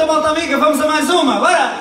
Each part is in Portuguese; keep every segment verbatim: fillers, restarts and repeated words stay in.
então, malta amiga, vamos a mais uma, bora!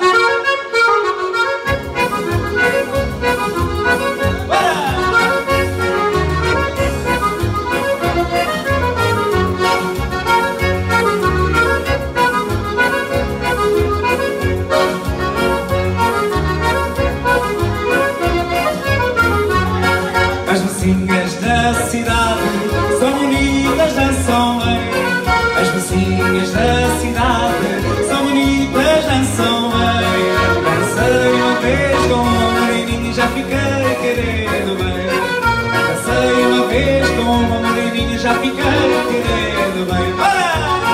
As mocinhas da cidade são bonitas, dançam bem. As mocinhas da cidade são bonitas, dançam bem. Dancei uma vez com uma moreninha e já fiquei querendo bem. Dancei uma vez com uma moreninha e já fiquei querendo bem. Bora!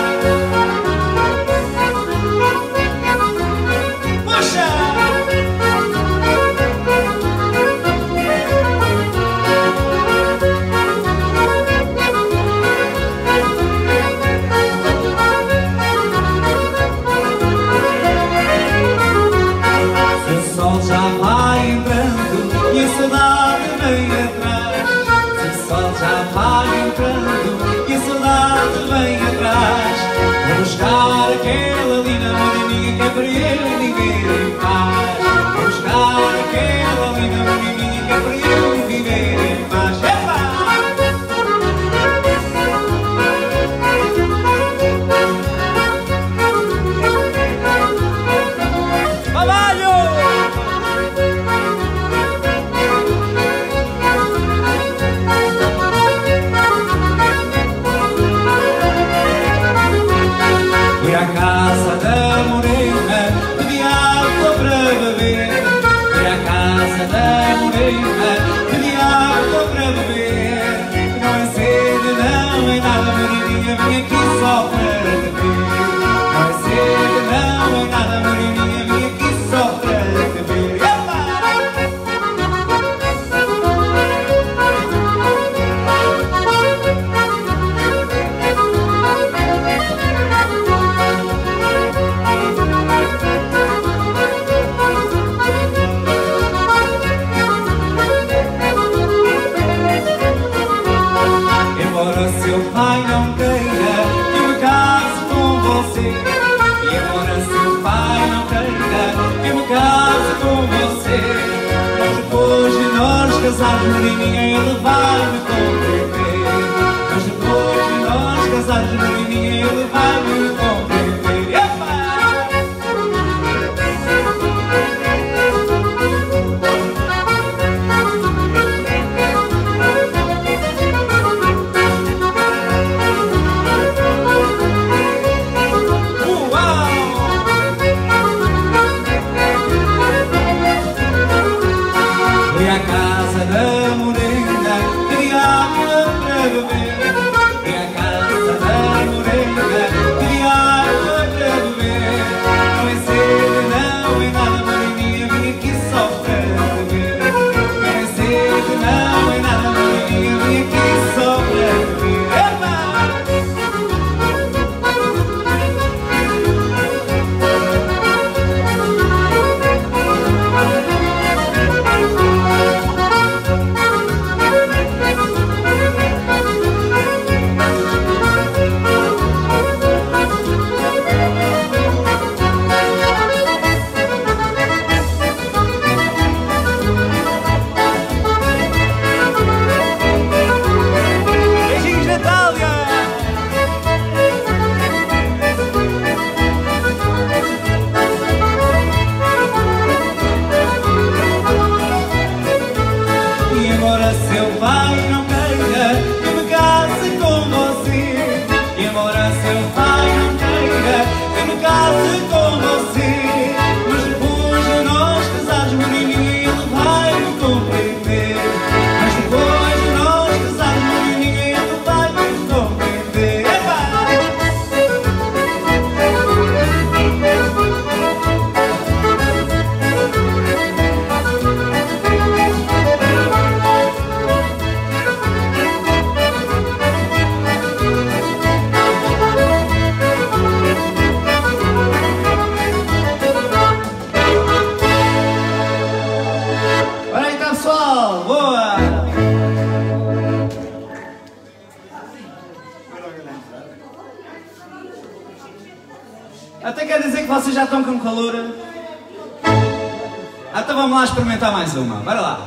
Já vai entrando e a saudade vem atrás. Se o sol já vai entrando e a saudade vem atrás. Vou buscar aquela linda moreninha que é para eu viver em paz. Vou buscar aquela linda moreninha que é para eu viver em paz. Epa! Fui à casa da morena, pedi água para beber. Fui à casa da morena, pedi água para beber. Não é sede, não é nada, moreninha, vim aqui só para te ver. Não é sede, não é nada, moreninha, vim aqui só para te ver. Embora seu pai não queira que eu me case com você, e embora seu pai não queira que eu me case com você, mas depois de nós casarmos, moreninha, ele vai me compreender. Mas depois de nós casarmos, moreninha, ele vai me compreender. Epa! Fui à casa da morena, queria água quer dizer que vocês já estão com calor? Ah, então vamos lá experimentar mais uma. Bora lá.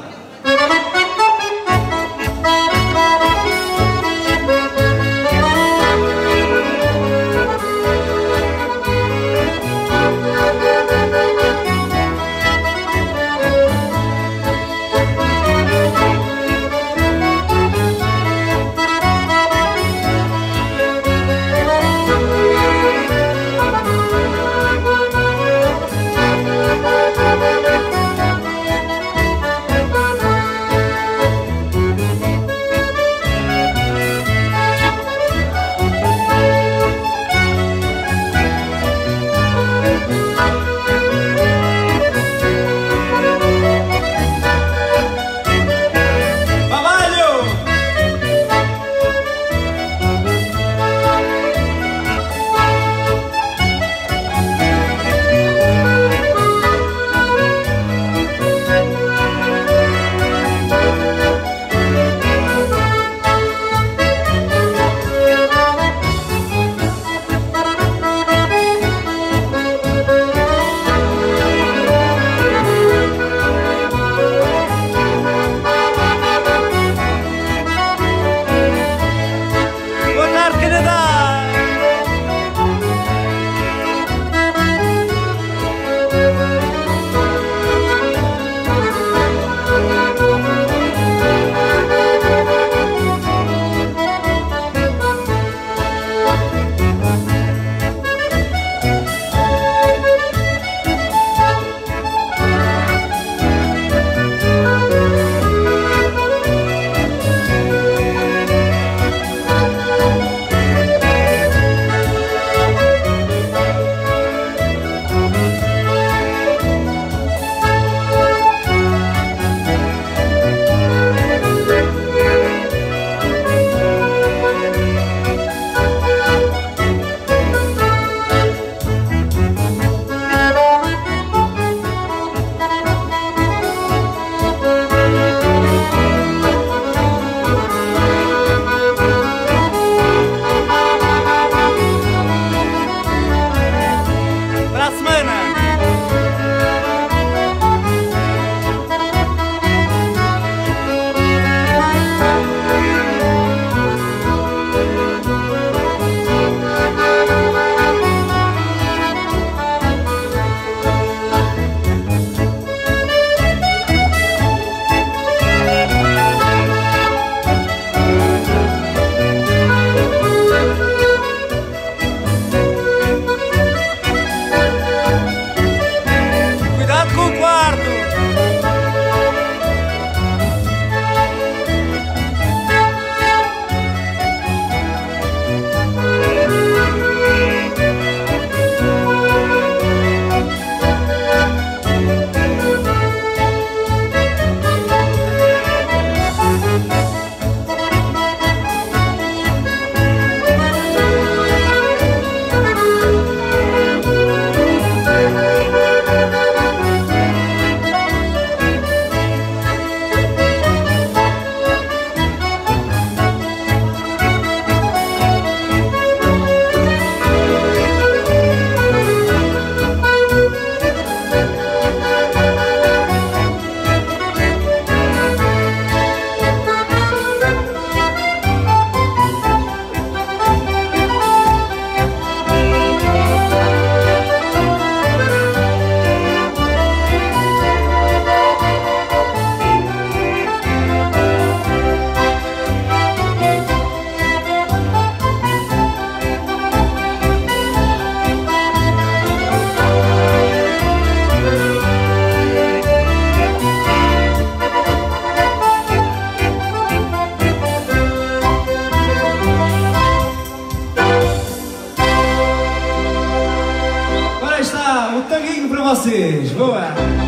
vocês. Boa!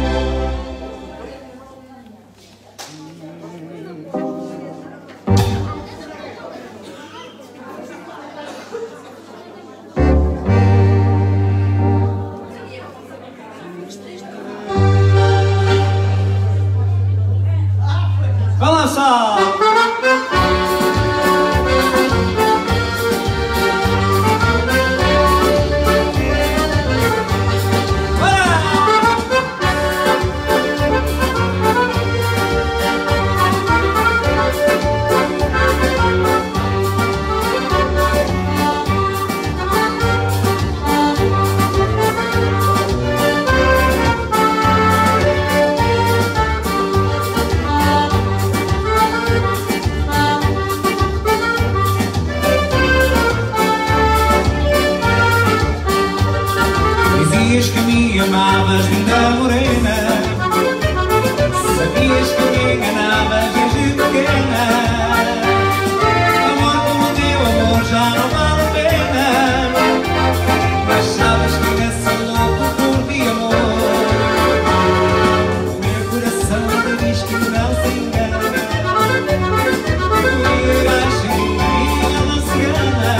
Balança! Dizias que me amavas, linda morena. Sabias que me enganavas desde pequena. Amor como o teu amor já não vale a pena. Mas sabes que ainda sou louco por ti, amor. O meu coração te diz que não se engana. Tu irás seguir a não se engana.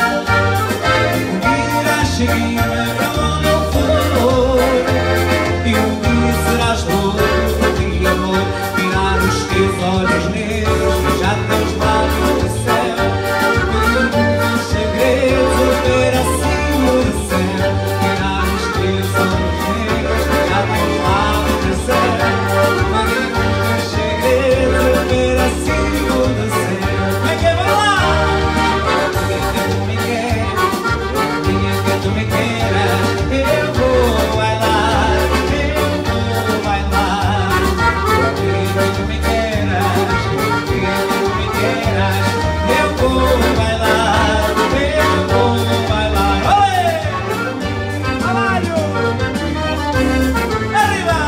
Irás seguir para onde eu for. E um dia serás louco por ti, amor. Mirar os teus olhos negros, beijar teus lábios do céu. Pedir os segredos, ver acima do céu. Mirar os teus olhos negros, beijar teus lábios do céu. Pedir os segredos, ver acima do céu. Vem que vai lá! Diga que tu me queres, diga que tu me queres. Eu vou bailar, eu vou bailar. Diga que tu me queres, diga que tu me queres. Eu vou bailar, eu vou bailar. Olé! Trabalho! Arriba!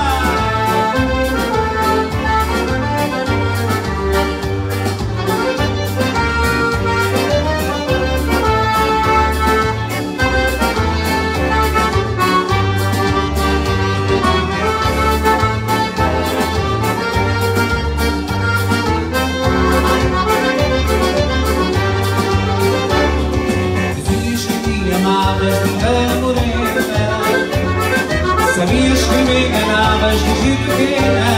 Dizias que me amavas, linda morena. Sabias que me enganavas desde pequena.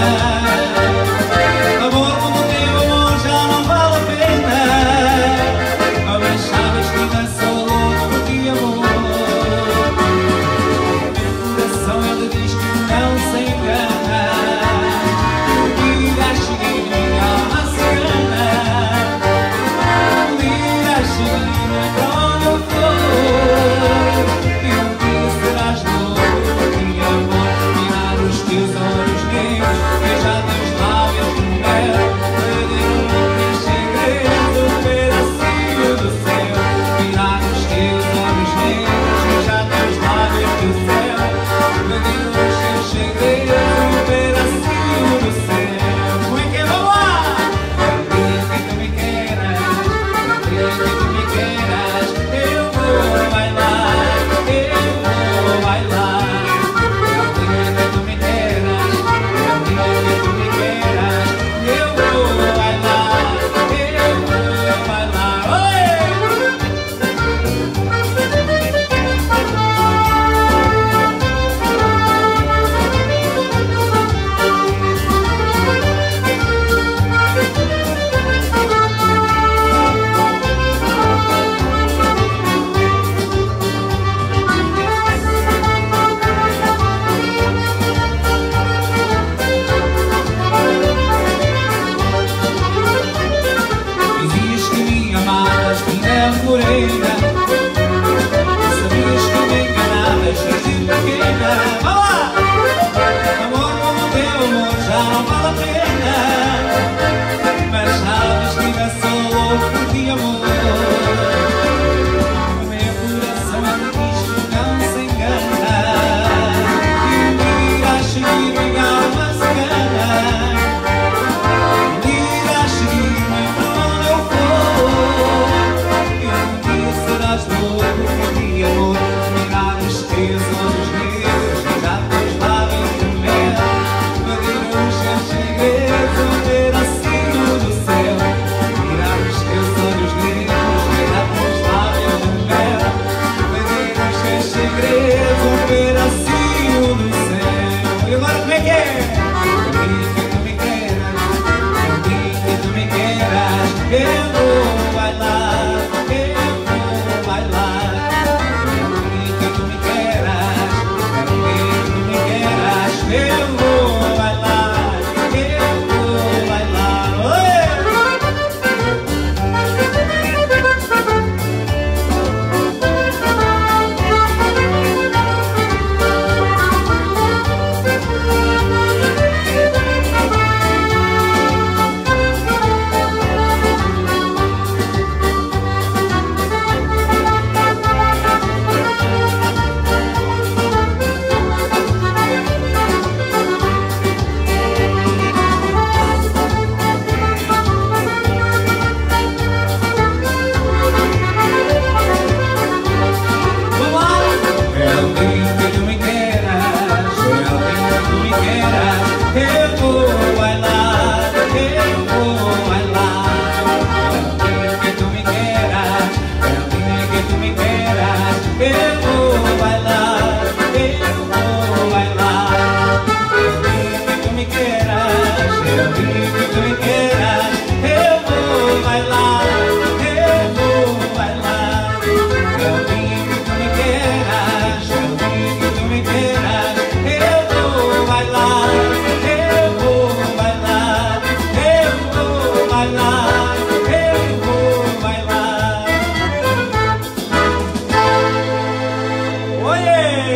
Amor como o teu amor já não vale a pena. Mas sabes que ainda sou louco por ti, amor. Meu coração ele diz que não se engana. Irás seguir minha alma cigana. Irás seguir para onde eu for. E um dia serás louco por ti, amor. Mirar os teus olhos negros,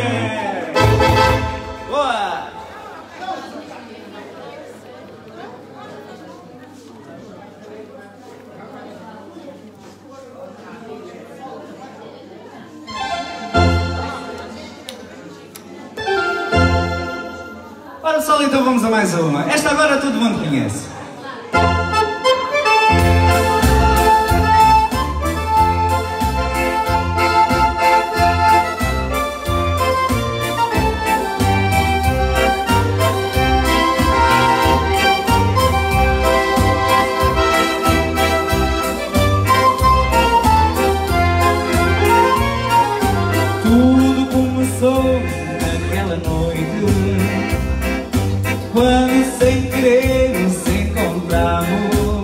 Boa! Ora pessoal, então vamos a mais uma. Esta agora todo mundo conhece. Tudo começou naquela noite, quando sem querer nos encontramos.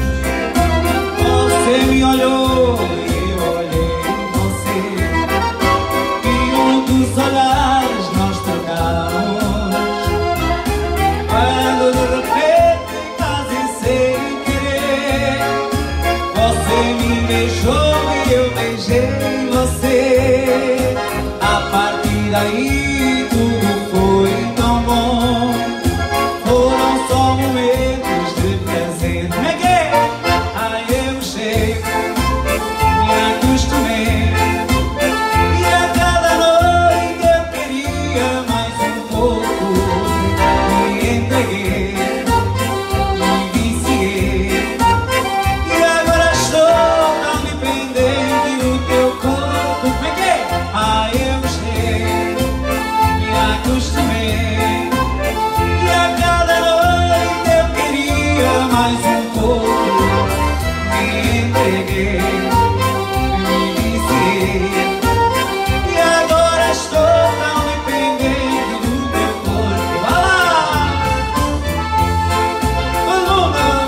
Você me olhou e eu olhei você, e muitos olhares nós trocamos. Quando de repente, quase sem querer, você me beijou e eu beijei você. A partir daí tudo foi tão bom. Foram só momentos de prazer. Como é que é? Ai, eu chego, me acostumei, e a cada noite eu queria mais um pouco. Me entreguei, me viciei, e agora estou tão dependente do teu corpo. Como é que é? Ai, eu chego, me acostumei, e a cada noite eu queria mais um pouco. Me entreguei, me viciei, e agora estou tão dependente do teu corpo. Vai lá! Todo mundo!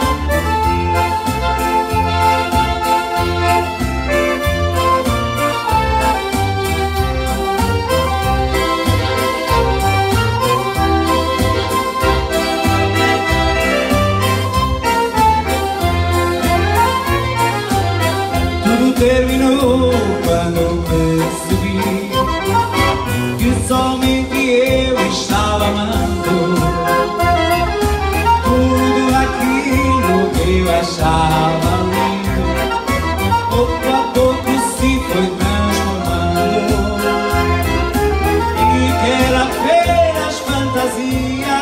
Tudo terminou quando percebi que somente eu estava amando. Tudo aquilo que eu achava lindo, pouco a pouco se foi transformando, e que era apenas fantasia,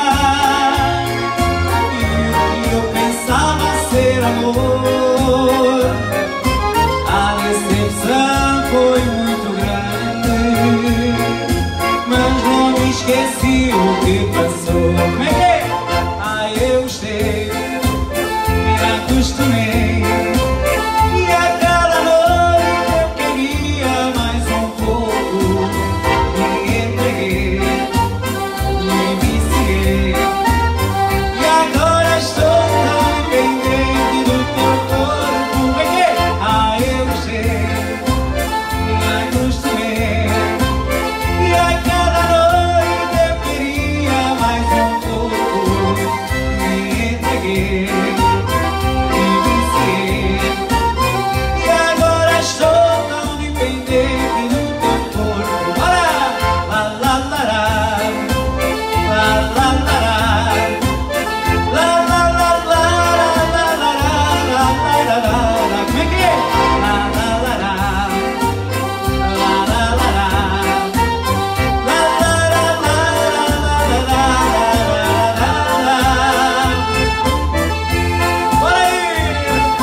e o que eu pensava ser amor. A decepção foi muito grande, mas não me esqueci o que passou. Como é que é? Ai, eu sei, me acostumei, e a cada noite eu queria mais um pouco. Me entreguei, me viciei, e agora estou tão dependente do teu corpo. Como é que é? Ai, eu sei, me acostumei, e a cada noite eu queria mais um pouco. Me entreguei, me viciei, e agora estou tão dependente do teu corpo. Olha! La la la la, la la la la, la la la la, la la la la, la la la. Como é que é? La la la la, la la la la, la la la la, la la la la. Bora aí!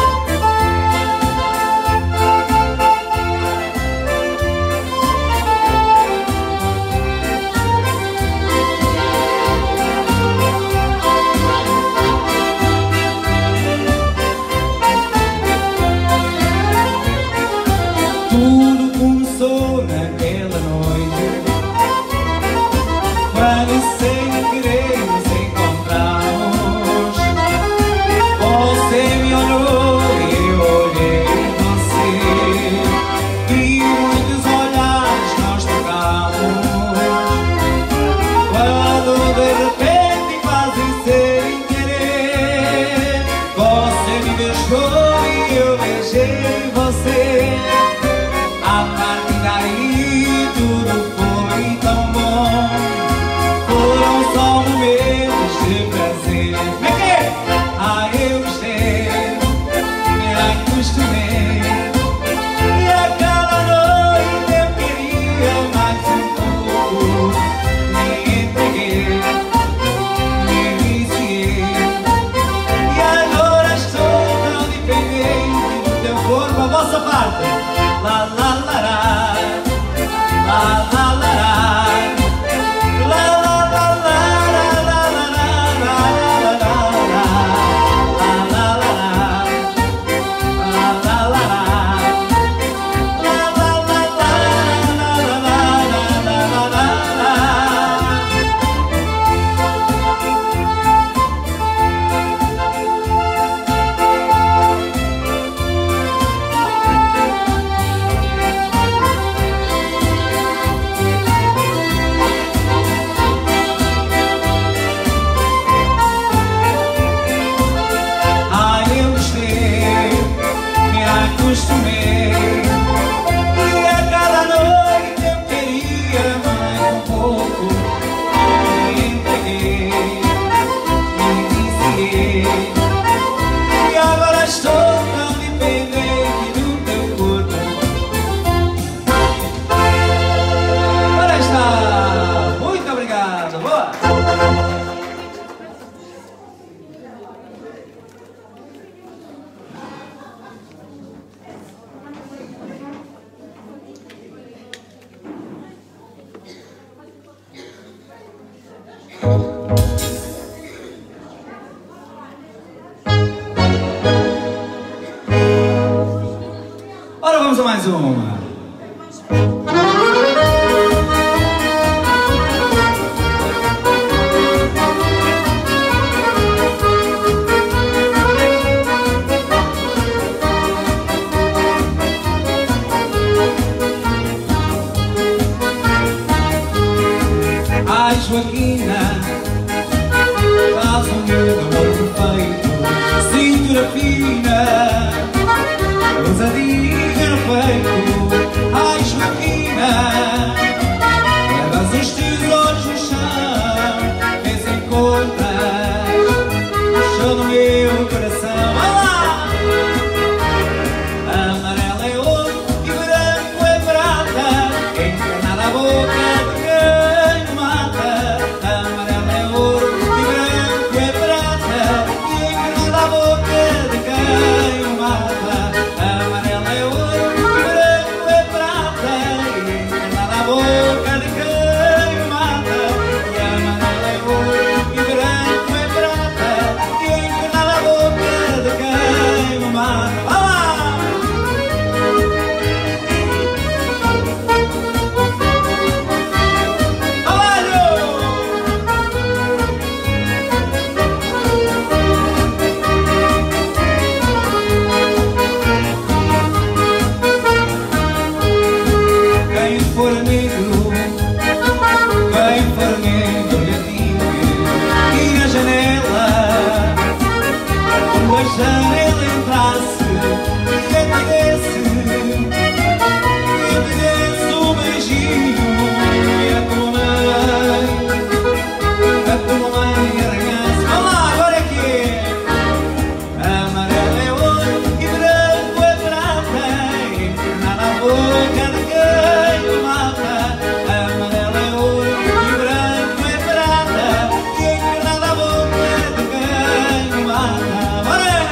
Tudo começou naquela noite, quando sem querer nos encontramos. Você me olhou e eu olhei você, e muitos olhares nós trocamos. Quando de repente, quase sem querer, você me beijou e eu beijei você. A partir daí tudo foi tão mais uma. Ai, Joaquina, faz o meu amor perfeito, cintura fina, ousadia no peito. Ai, Joaquina, levas os teus olhos no chão, vê se encontras o chão do meu coração. Vai lá! Amarelo é ouro e branco é prata, encarnada a boca de quem o mata. Amarelo é ouro e branco é prata, encarnada a boca de quem o mata. Amarelo é ouro e branco é prata, encarnada a boca de quem o mata. E amarelo é ouro e branco é prata, encarnada a boca de quem o mata. Vai lá! Quem for negro, quem for negro, gatinho, e na janela, quando a janela entrasse, eu te desse, eu te desse um beijinho, e a tua mãe, a tua mãe arranhasse. Vamos lá, agora é que é. Amarelo é ouro e branco é prata, encarnada a boca de quem o mata. Amarelo é ouro e branco é prata, encarnada a boca de quem o mata. Bora!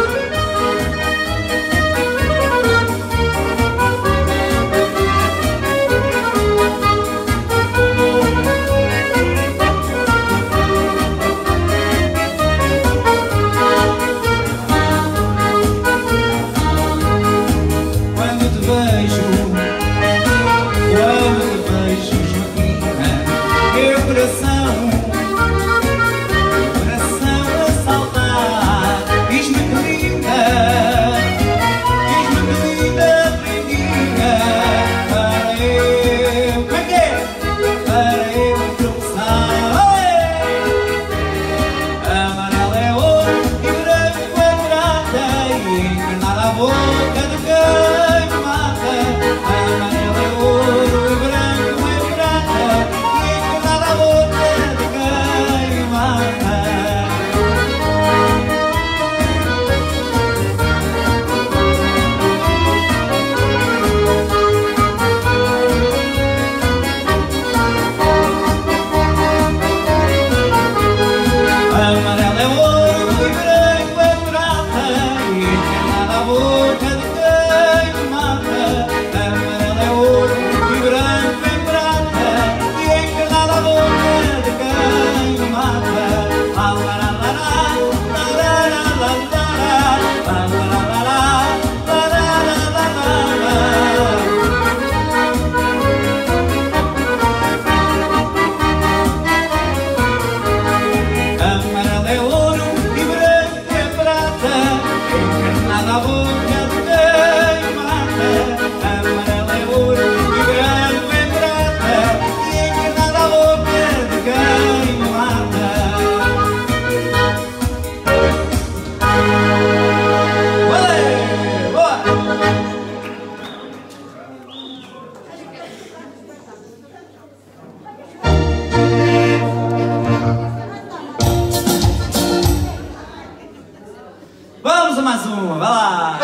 Quando te vejo, quando te vejo, Joaquina, meu coração, meu coração a saltar, diz-me que linda, diz-me que linda prendinha, para eu, como é que é? Para eu tropeçar. Olé! Amarelo é ouro e branco é prata, e encarnada a boca de quem o mata. Amarelo é ouro e branco é prata, e encarnada a boca de quem o mata. Amarelo é ouro e branco é prata, e encarnada a boca de quem o mata. Amarelo é ouro e branco é prata, e encarnada a boca de quem o mata. La la la la la, la la la la la, la la la la la, la la la la la. Amarelo é ouro e branco é prata, encarnada a boca de quem o mata. Amarelo é ouro e branco é prata, e encarnada a boca de quem o mata. Olé! Boa! Vamos a mais uma, vai lá.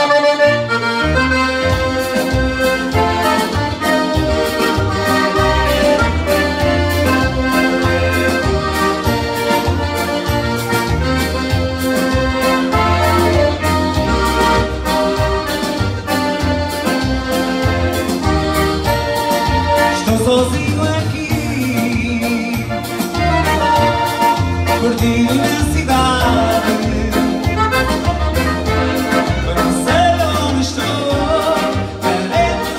Estou sozinho aqui, perdido na cidade. Para não sei onde estou, carente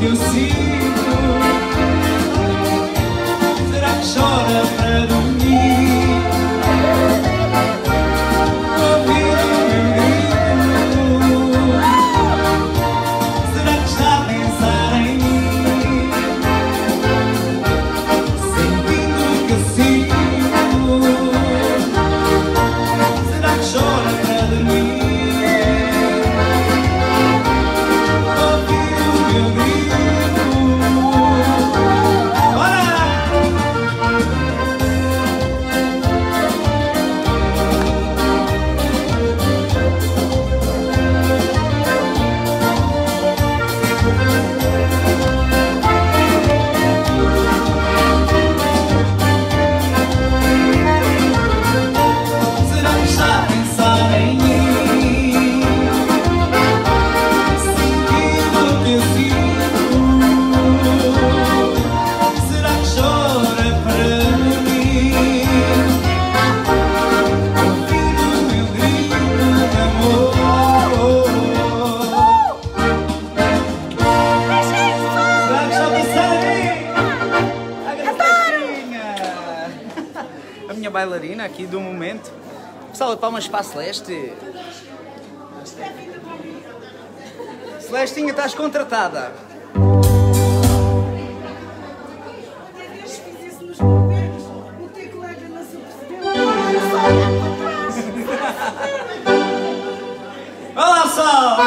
eu sinto. Será que chora para dormir? Ouvir o meu grito. Será que está a pensar em mim? Sentindo o que eu sinto. Será que chora para dormir? A minha bailarina aqui do momento. Salve palmas para a Celeste. Celestinha, estás contratada. Olá, pessoal!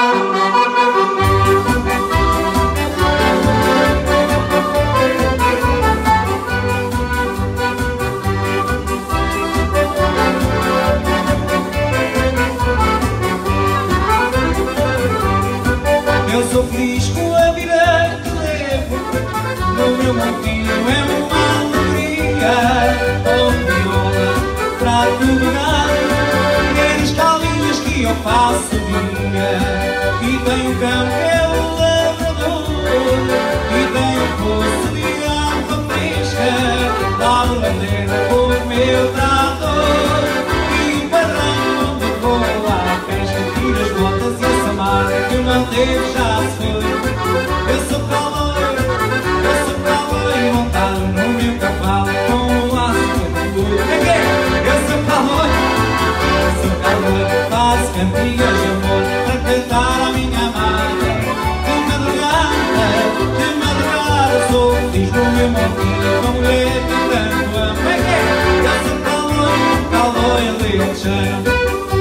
Eu sou feliz com a vida que levo. No meu mundinho é uma alegria. Com viola, prato de gado, e as calvinhas que eu faço vinha. E tenho um cão que é o labrador, e tenho um poço de água fresca, lá de ladeira com o meu trator. E um padrão onde vou à pesca, tiro as botas e a samara que o manteve já se foi. Eu sou cowboy, eu sou cowboy montado no meu cavalo com um laço de tudo. Eu sou cowboy, eu sou cowboy, faço cantigas de amor para cantar a minha amada. De madrugada, de madrugada sou feliz no meu montinho, com mulher que tanto amo. Eu sou cowboy, cowboy aleixandre.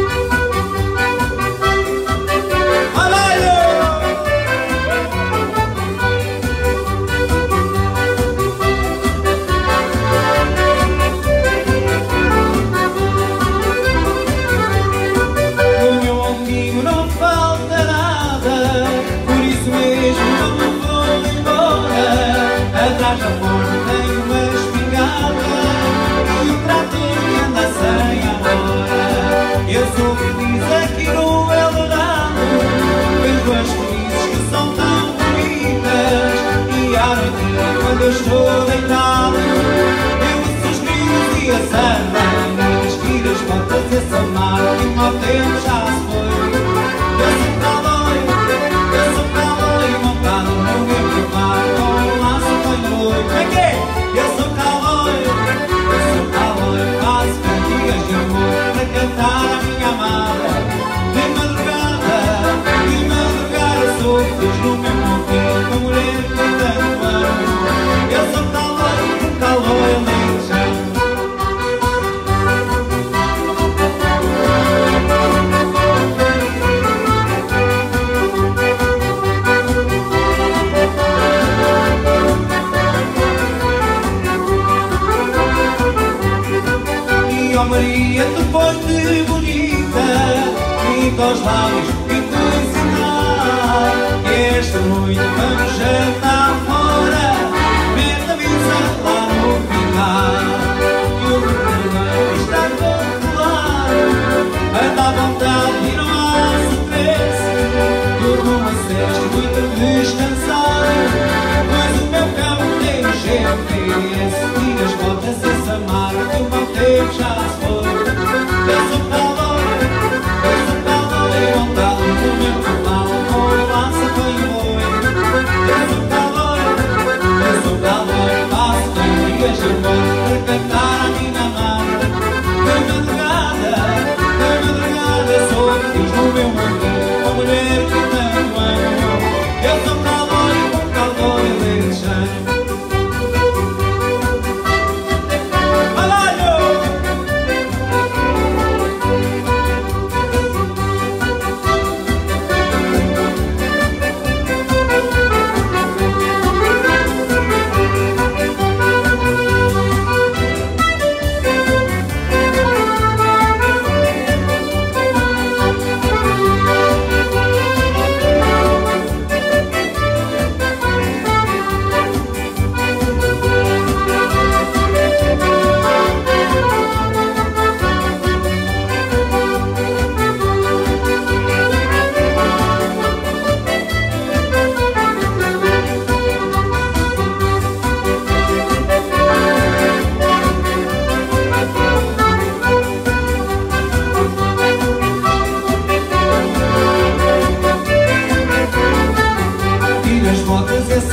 Atrás da porta tem uma espingarda e um trator que anda sem a hora. Eu sou feliz aqui no Eldorado, vendo as felizes que são tão bonitas. E à noite, quando eu estou deitado, eu ouço os grilos e a sardanas, tiro as botas e a samara, que o mau tempo já se foi. Eu sou cowboy, eu sou cowboy montado no meu cavalo, com um laço de noite. Como é que é? Eu sou cowboy, eu sou cowboy, faço cantigas de amor para cantar a minha amada. De madrugada, de madrugada sou feliz no meu montinho, com a mulher que tanto amo. Eu sou cowboy, cowboy aleixandre. Oh Maria, tu põe-te bonita, pinta os lábios e te ensinar. Que esta noite vamos jantar fora, mete a missa lá no final. Que o vermelho está todo claro, anda à vontade e não há stress. Durmo uma cesta muito descansado, pois o meu cão tem o G P S. Tira as botas e a samara, que o mau tempo já se foi. Eu sou cowboy, eu sou cowboy montado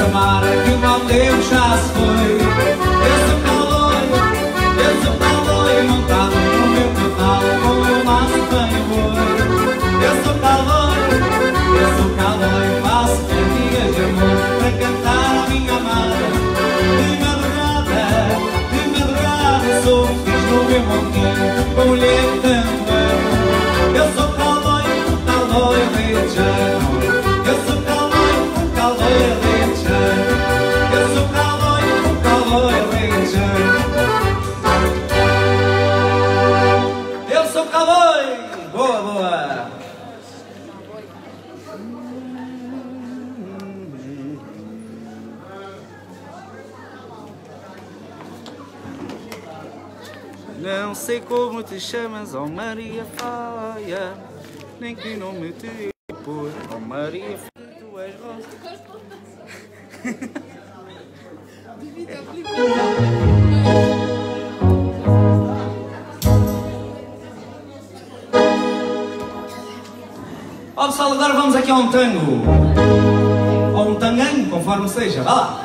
amar que o mau tempo já se foi. Eu sou cowboy, eu sou cowboy montado no meu cavalo com o laço bem boi. Eu sou cowboy, eu sou cowboy, faço cantigas de amor para cantar a minha amada. De madrugada, de madrugada sou um fiz no meu montinho com mulher que tanto amo. Eu sou cowboy, um cowboy lejano. Eu sou cowboy, um cowboy lejano. Eu sou cowboy, um cowboy lejano. Eu sou cowboy! Boa, boa! Não sei como te chamas, ó Maria Faia, nem que nome te pôr, ó Maria Faia, tu és rosa. Ó pessoal, agora vamos aqui a um tango, ou um tanganho, conforme seja, vá lá.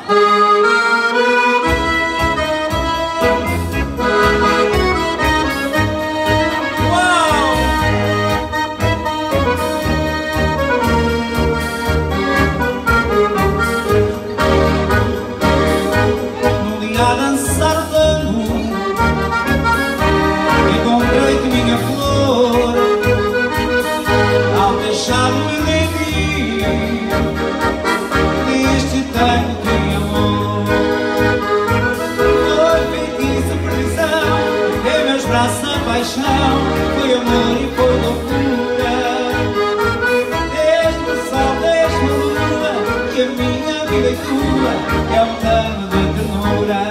Foi amor e foi loucura. Desde o sol, desde a lua, que a minha vida e tua é um tango de ternura.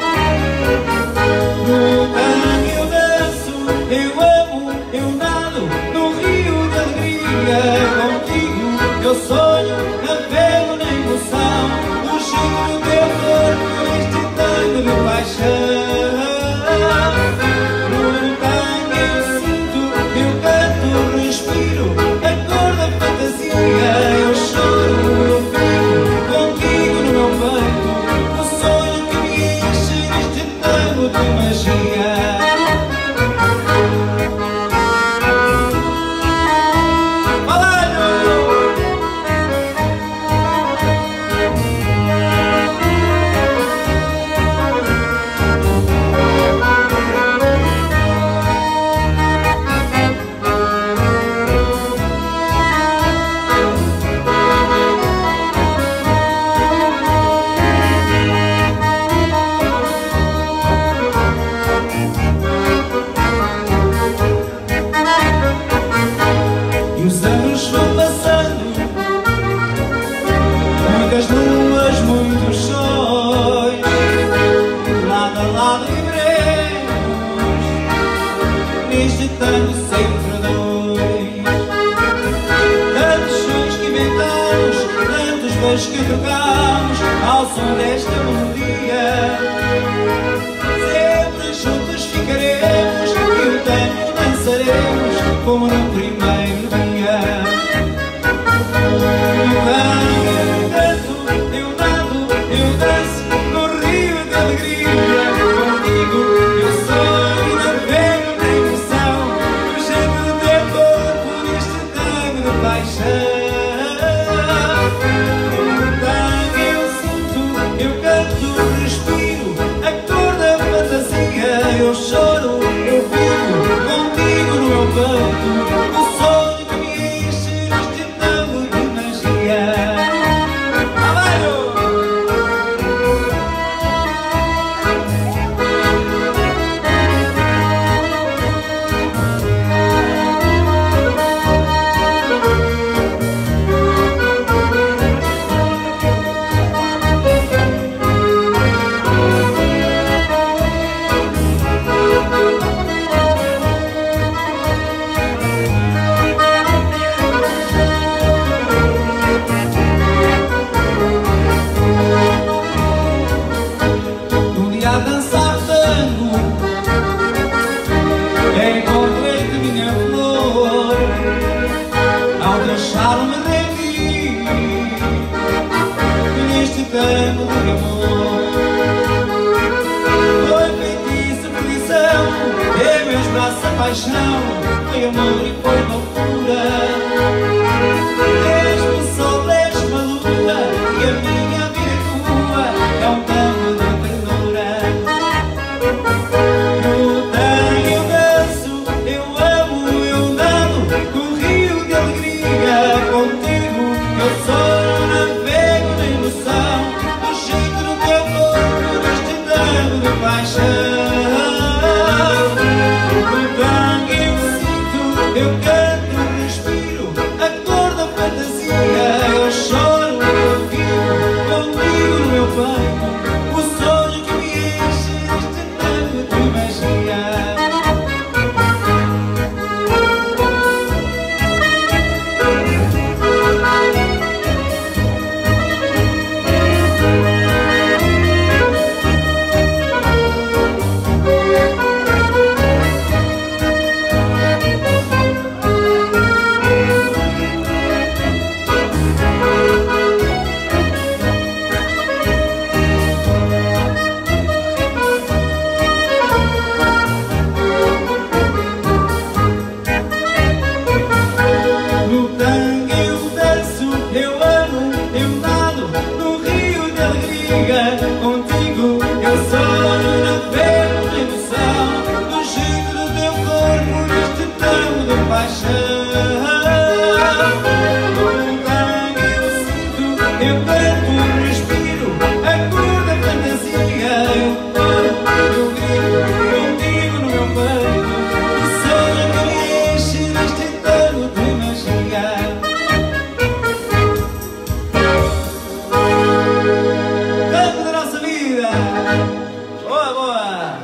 No tango eu danço, eu amo, eu nado no rio de alegria. Contigo eu sonho, navego na emoção, o cheiro do teu corpo neste tango de paixão. Eu choro no peito, contigo no meu peito, o sonho que me enche neste tango de magia. E os anos vão passando, muitas luas, muitos sóis, lado a lado viveremos, neste tango sempre dois. Tantos sonhos que inventamos, tantos beijos que trocamos, ao som desta melodia. Sempre juntos ficaremos e o tango dançaremos como no primeiro dia. Eu canto, eu nado, eu danço no rio de alegria. Contigo eu sonho, navego na emoção, o cheiro do teu corpo neste tango de paixão. No tango eu sinto, eu canto, respiro, a cor da fantasia. Eu choro tango de amor. Foi feitiço, perdição, em meus braços a paixão. Foi amor e foi loucura. Desde o sol, desde a lua, e a minha vida é tua. É um tango de ternura. No tango eu danço, eu amo, eu nado, no rio de alegria. Contigo eu sonho, navego na emoção, do jeito do teu corpo, neste tango de paixão. No tango eu sinto, eu canto, respiro, a cor da fantasia. Eu choro, eu vivo, contigo no meu peito, o sonho que me enche neste tango de magia. No tango eu danço, eu amo, eu nado, no rio de alegria. Contigo eu sonho, navego na emoção, do jeito do teu corpo, neste tango de paixão. No tango eu sinto, eu canto, respiro, a cor da fantasia. Eu amo, eu grito, contigo no meu peito, o sonho que me enche neste tango de magia. Tango da nossa vida! Boa, boa!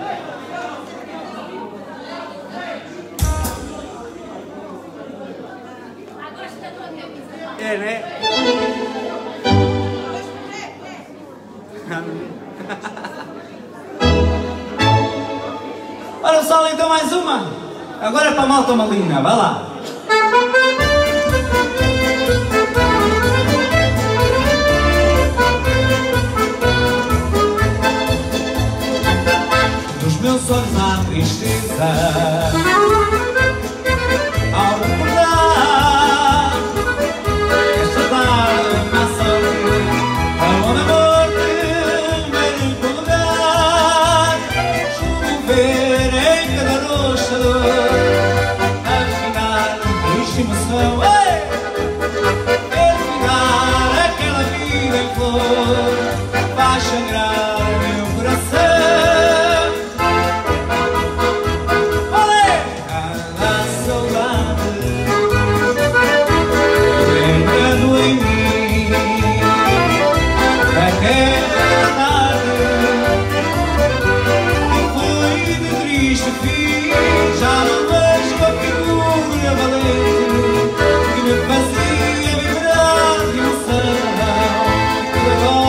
É, né? Olha só, então mais uma! Agora para a malta malina, vai lá! Nos meus olhos há tristeza, ao recordar esta tarde na sorte, aonde a morte veio incomodar. Chover em cada roxador, afinar triste emoção, terminar aquela vida em flor, faz sangrar meu coração. Já não vejo a figura valente que me fazia vibrar de emoção.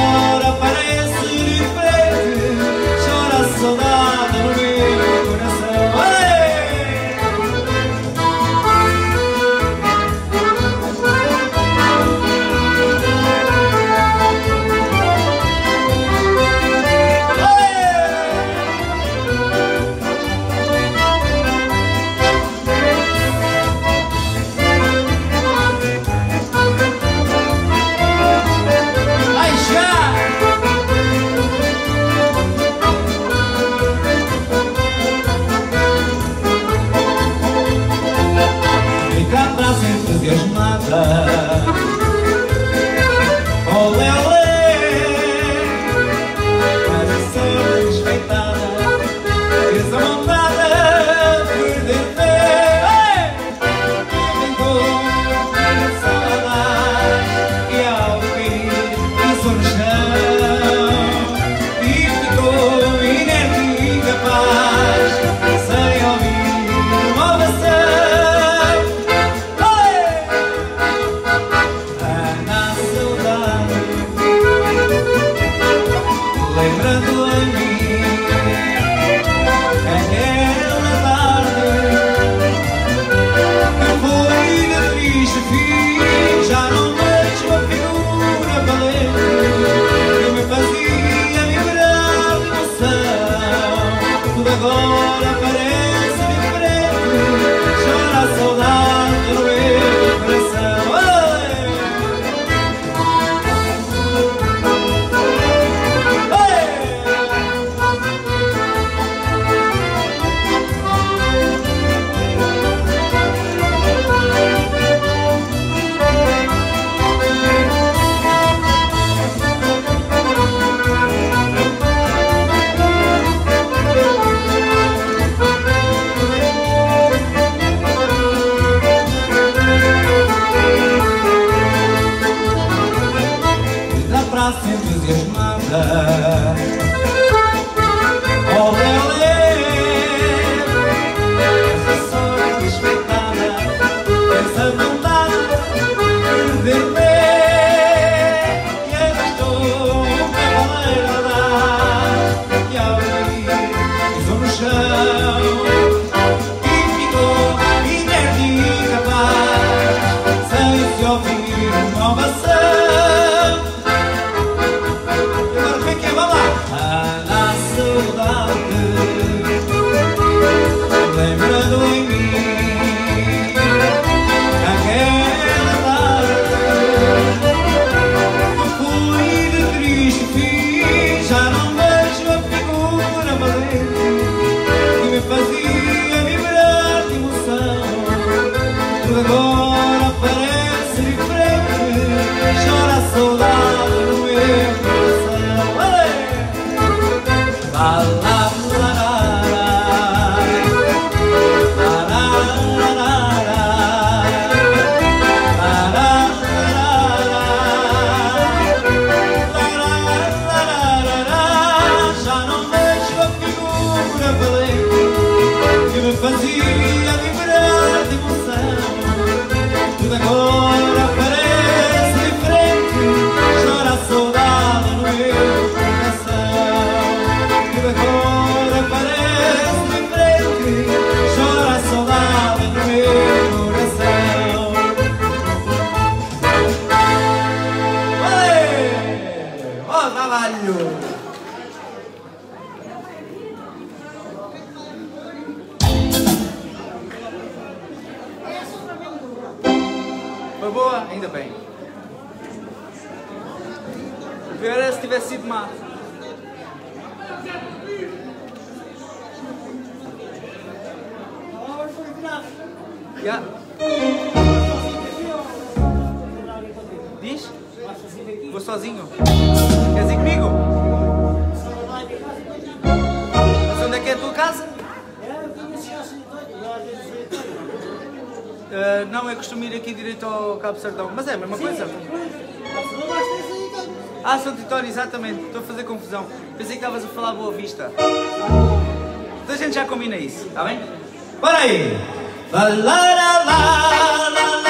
vida. Oh, lelê, essa sorte respeitada, essa vontade de perder-me, e eu estou na baleira e ao rir pisou no chão e ficou inerte e incapaz, sem se ouvir uma ovação. Lembrando em mim aquela tarde eu fui de triste fim, já não vejo a figura valente que me fazia vibrar de emoção. Tudo agora parece diferente, chora a saudade no meu coração. Lá, lá, fazia vibrar de emoção. Tudo agora parece diferente, chora a saudade no meu coração. Tudo agora parece diferente, chora a saudade no meu coração. Olê! Ó, trabalho! Foi boa? Ainda bem. O pior era se tivesse sido má. Yeah. Diz? Vou sozinho. Queres ir comigo? Mas onde é que é a tua casa? Uh, não, eu costumo ir aqui direito ao Cabo Sardão, mas é a mesma Sim. coisa. Ah, Santo António, exatamente, estou a fazer confusão. Pensei que estavas a falar Boa Vista. Então a gente já combina isso, está bem? Bora aí! La, la, la, la, la, la.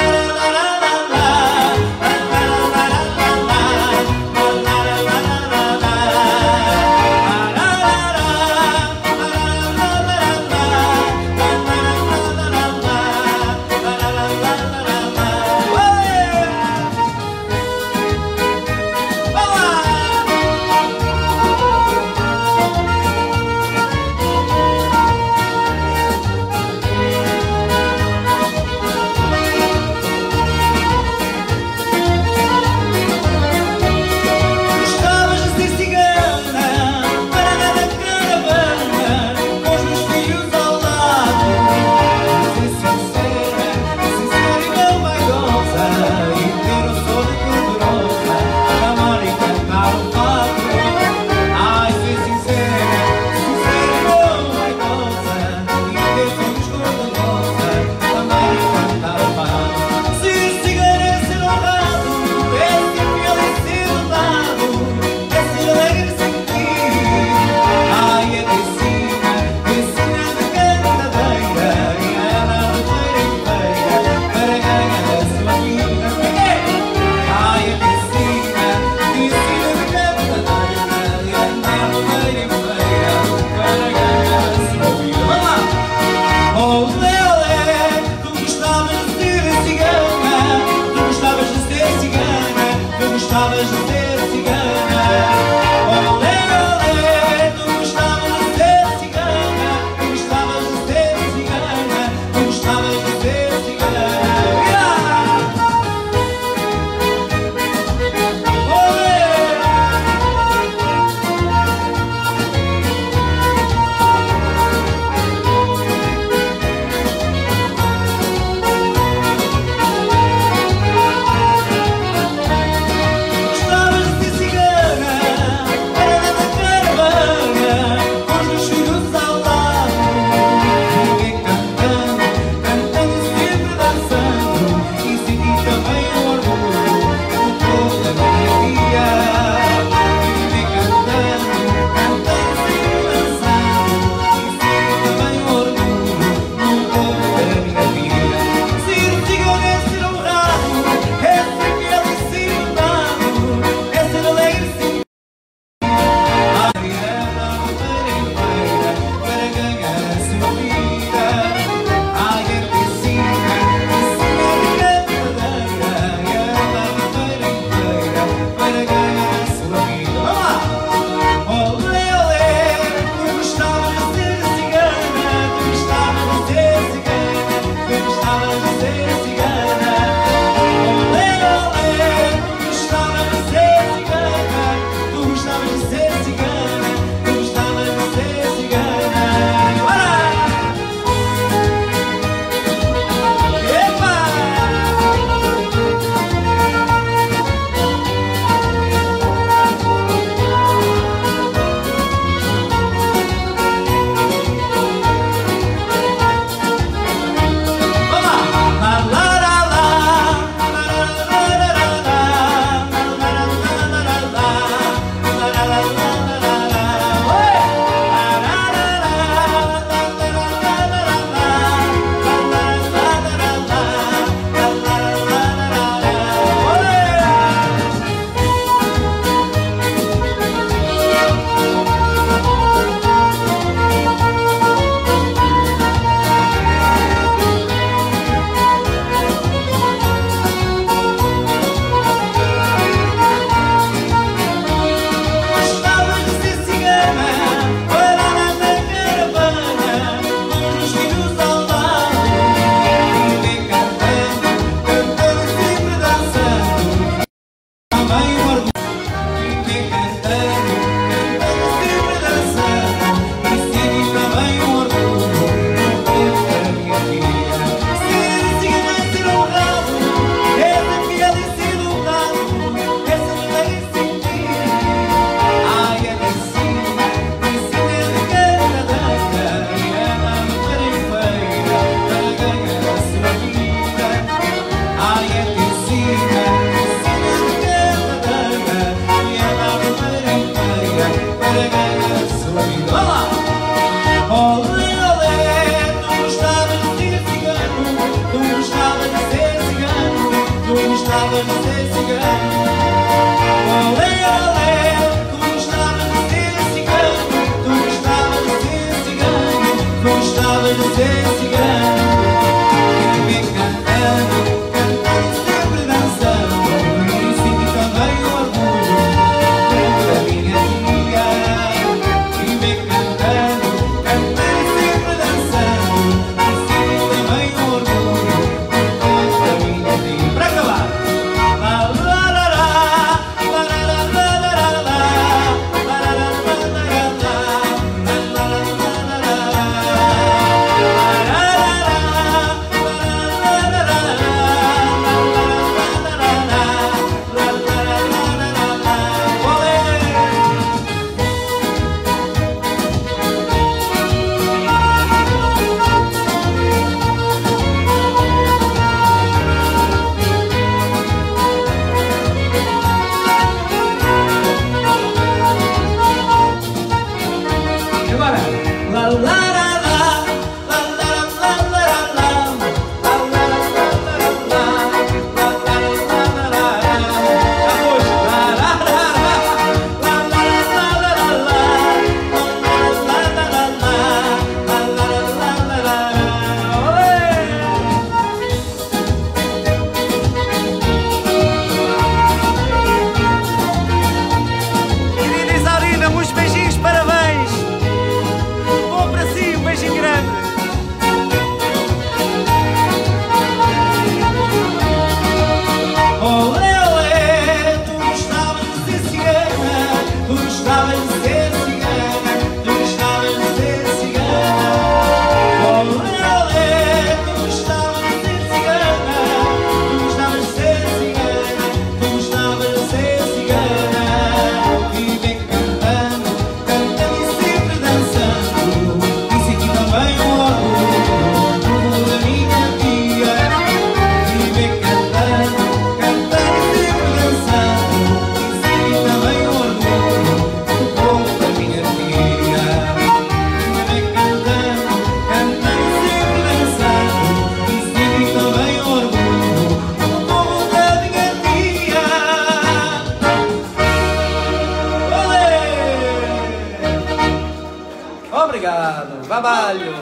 Obrigado, trabalho.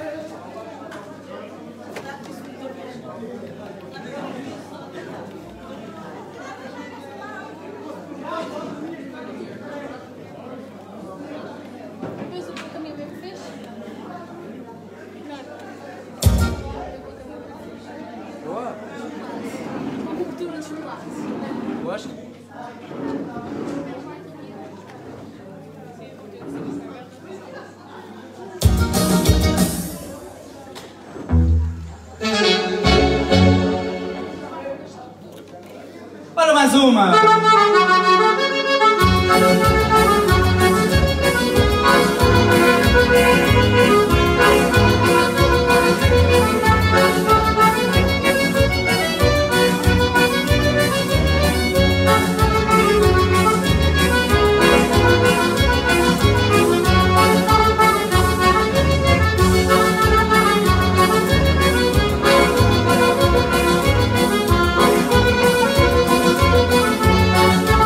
Depois o caminho mesmo fez? Boa. Uma ruptura de chocolate. Gosto? Para mais uma! Thank you.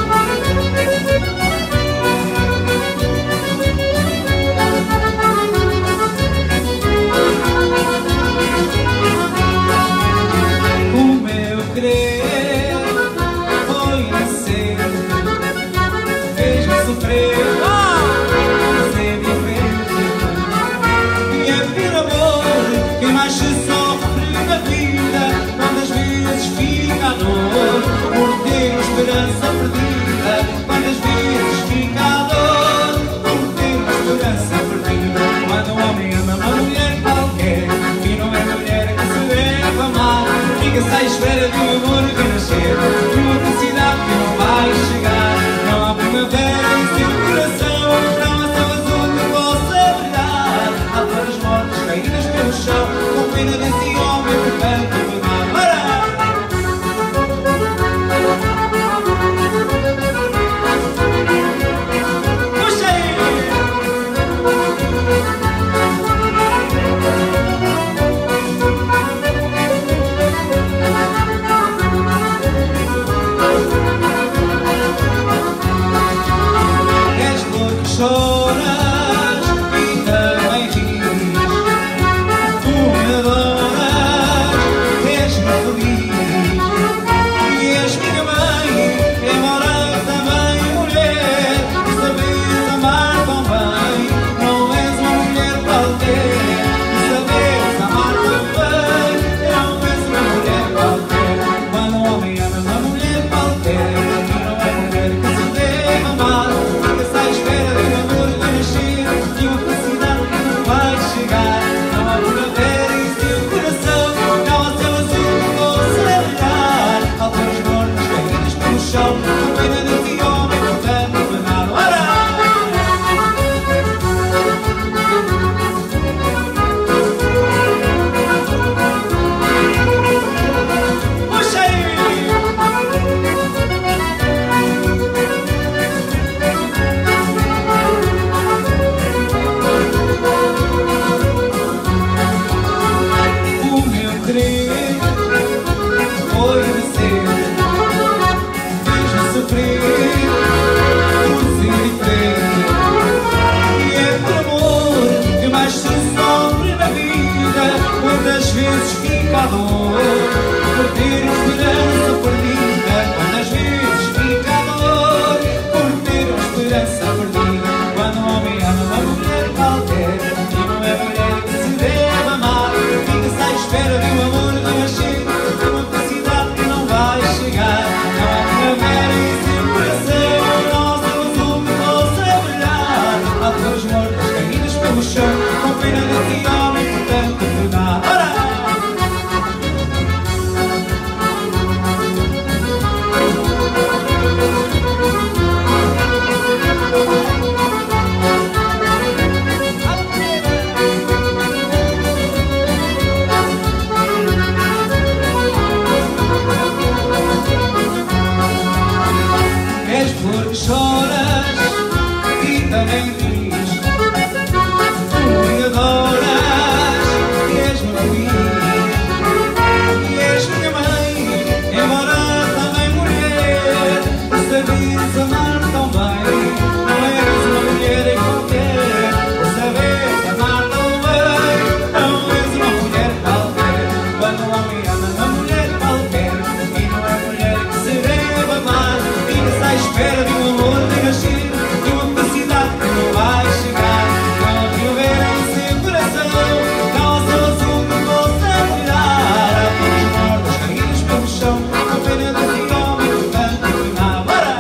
também diz: tu me adoras e és muito feliz, e és minha mãe, embora também mulher. Sabias amar tão bem, não és uma mulher em qualquer. Sabias amar tão bem, não és uma mulher qualquer. Quando um homem ama uma mulher qualquer, e não é mulher que se deve amar, fica-se à espera de um amor de nascer, de uma felicidade que não vai chegar. Não te houver em seu coração, não sou azul que possa brilhar. Há flores mortas caídas pelo chão, a pena desse homem que tanto amava. Bora!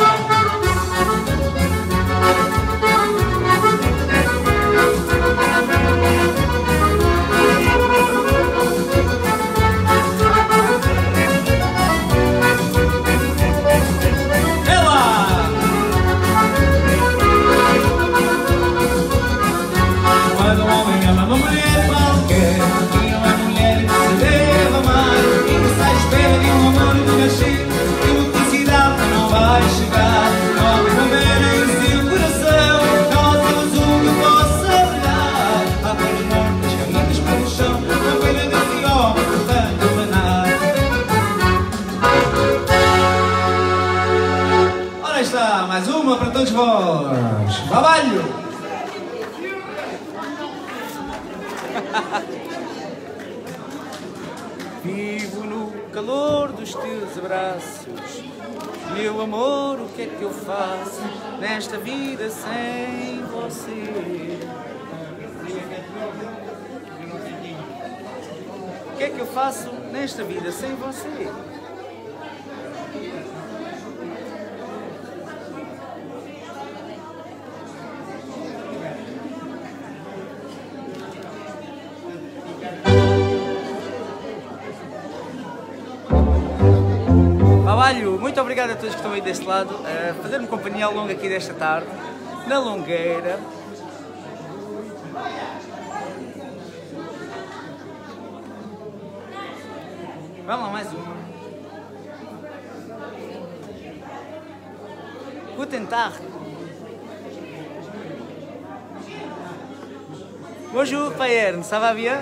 Quando um homem ama uma mulher qualquer, e não é mulher que se deve amar, e que sai à espera de um amor de nascer, de uma felicidade que não vai chegar. Não há primavera em seu coração, não há céu azul que possa brilhar. Há flores mortas caídas pelo chão, a pena desse homem por tanto amanar. Ora está, mais uma para todos vós. Trabalho! Vivo no calor dos teus abraços, meu amor, o que é que eu faço nesta vida sem você? O que é que eu faço nesta vida sem você? Babalho, muito obrigado a todos que estão aí deste lado, a fazer-me companhia ao longo aqui desta tarde, na Longueira. Vamos lá, mais uma. Guten Tag. Bonjour, Payerne, ça va bien?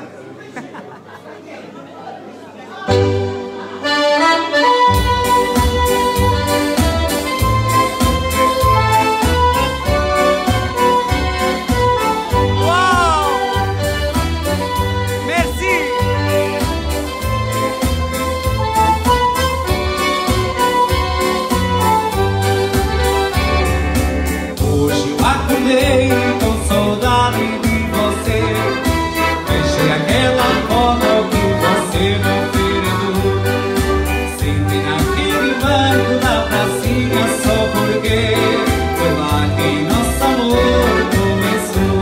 Com saudade de você, deixei aquela foto que você não perdeu. Senti naquele banco da pracinha só porque foi lá que nosso amor começou.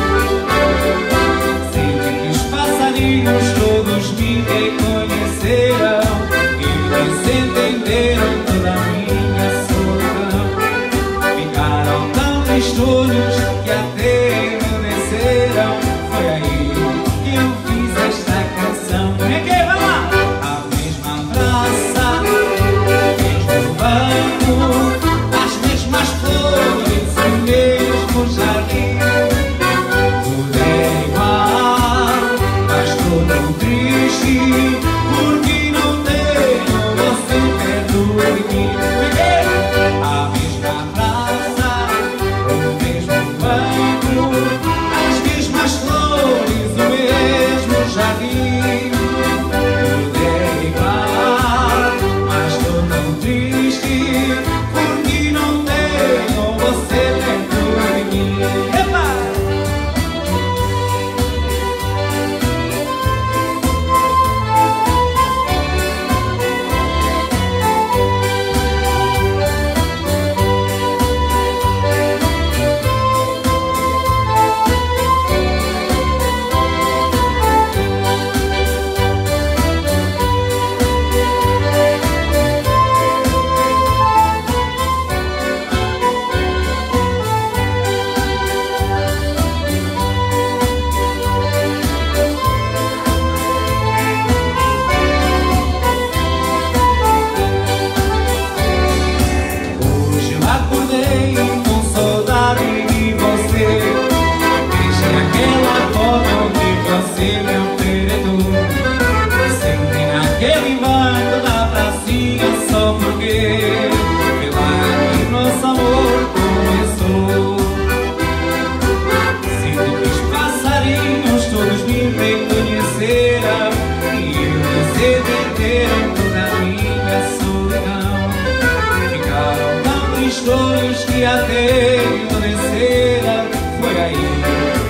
Senti que os passarinhos todos me reconheceram e desentenderam toda a minha solidão. Ficaram tão tristonhos que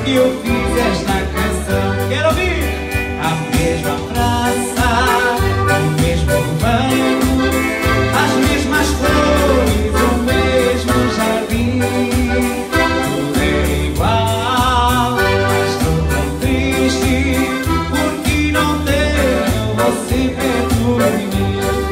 que eu fiz esta canção. Quero ouvir! À mesma praça, no mesmo banco, as mesmas flores, o mesmo jardim. Tudo é igual, mas estou tão triste, porque não tenho você perto de mim.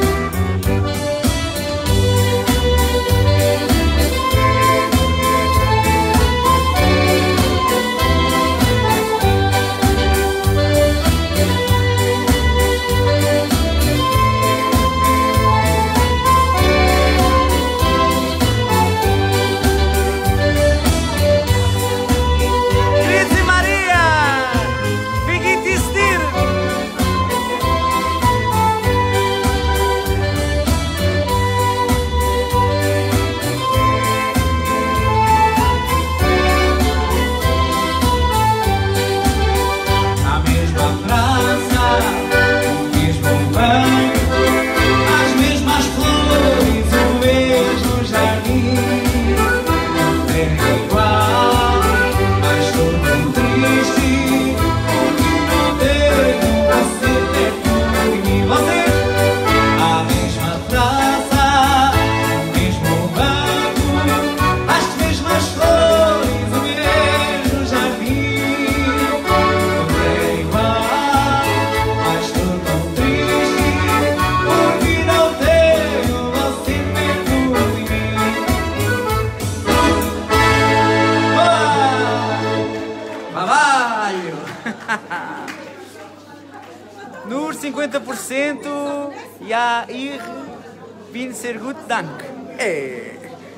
Nur cinquenta por cento. Ja, ich bin sehr gut, danke. É.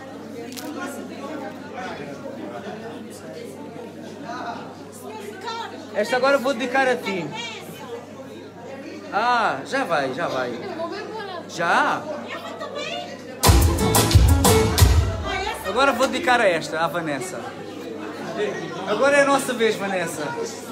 Esta agora vou dedicar a ti. Ah, já vai, já vai. Já? Agora vou dedicar a esta, à Vanessa. Agora é a nossa vez, Vanessa.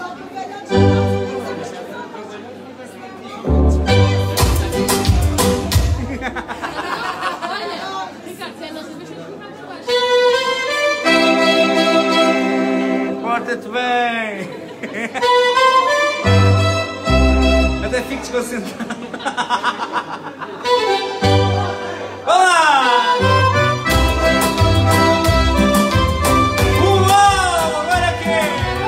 Porta-te bem! Até fico desconcentrado. Olá! Uau! Agora quê?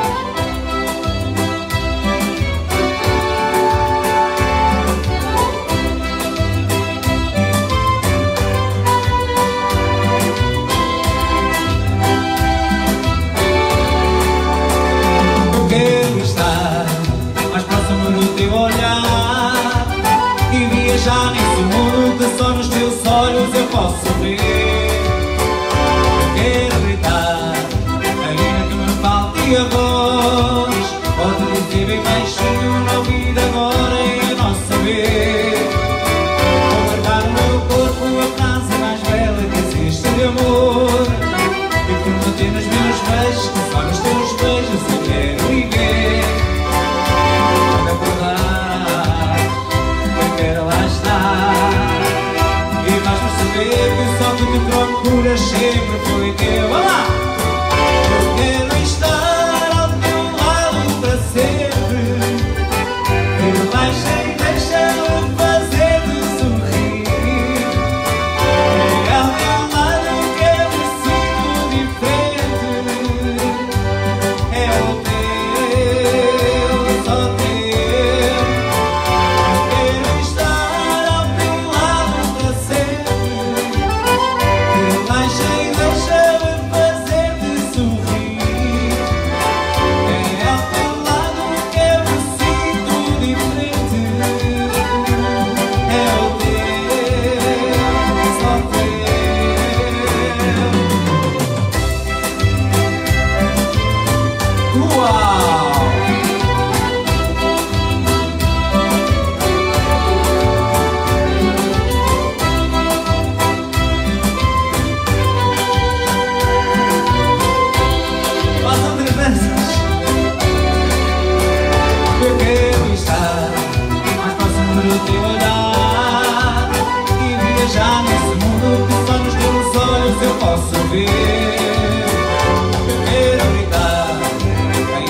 Olhar e viajar nesse mundo que só nos teus olhos eu posso ver. Eu quero gritar, ainda que me falte a voz, pode dizer bem baixinho no ouvido agora é a nossa vez. Vou guardar no meu corpo a frase mais bela que existe de amor, e prometer nos meus beijos que só nos teus beijos eu quero viver. Quando acordar, eu quero lá estar, e vais perceber que só que me procuras sempre foi teu. Olá lá! Eu quero estar ao teu lado para sempre, relaxa e deixa-me fazer-te sorrir. É ao teu lado que eu me sinto diferente, é o teu, só teu. Eu posso ver, eu quero gritar,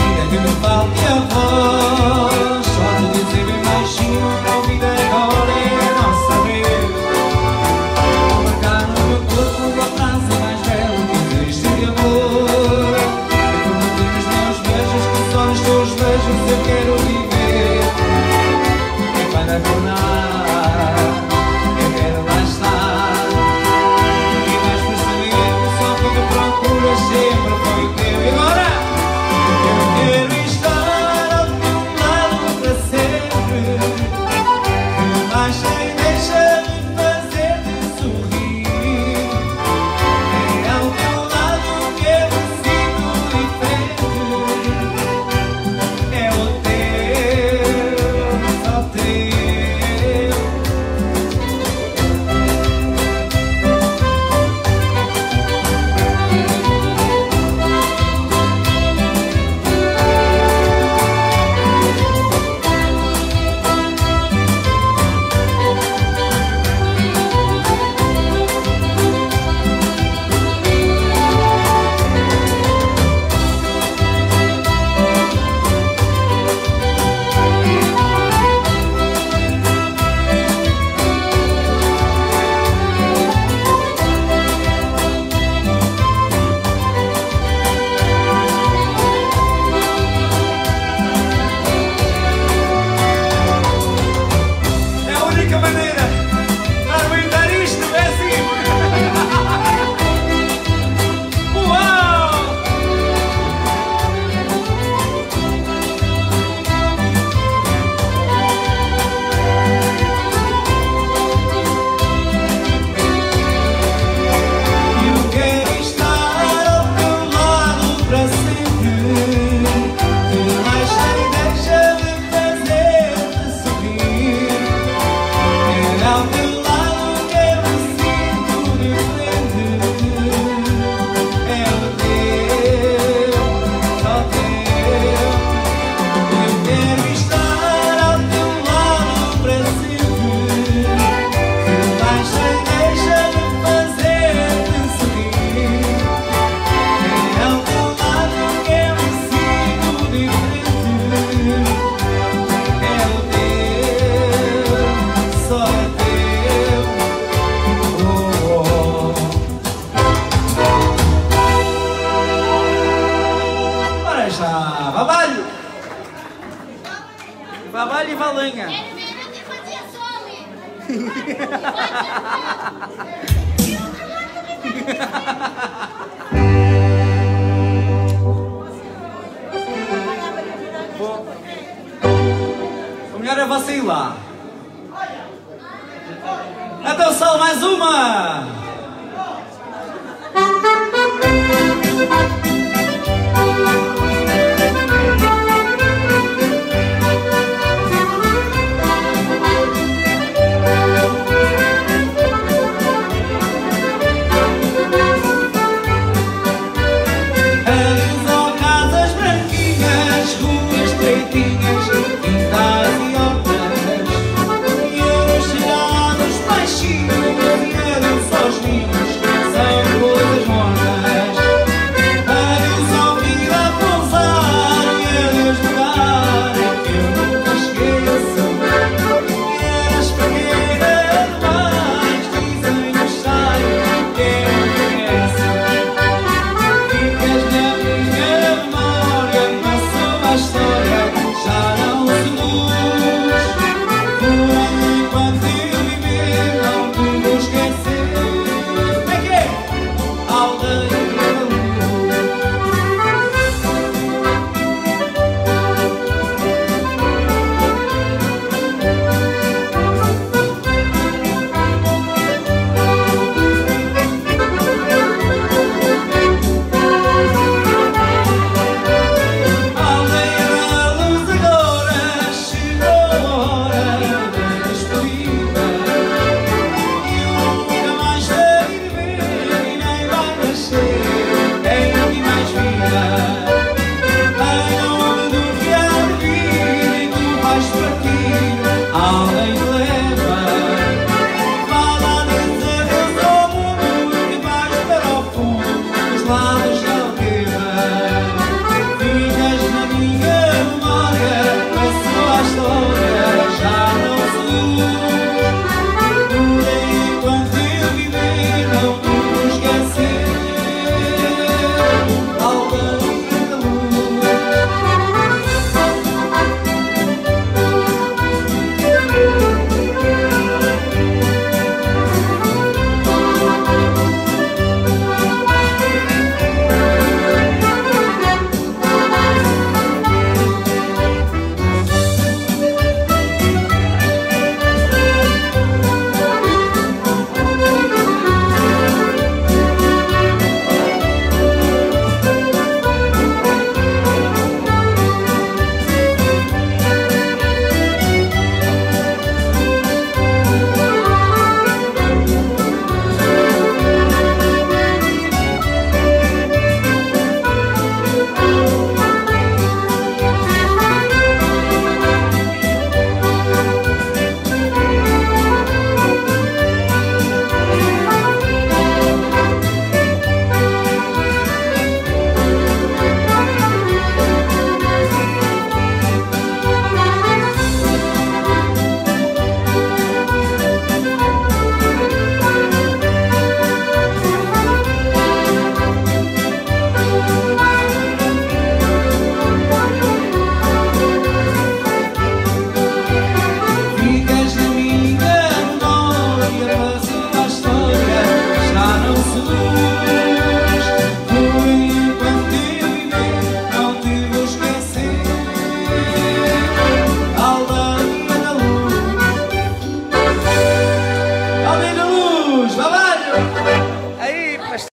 Babalho! Babalho e valenha. Quero ver até fazer some. Bom, o melhor é você ir lá. Atenção, mais uma!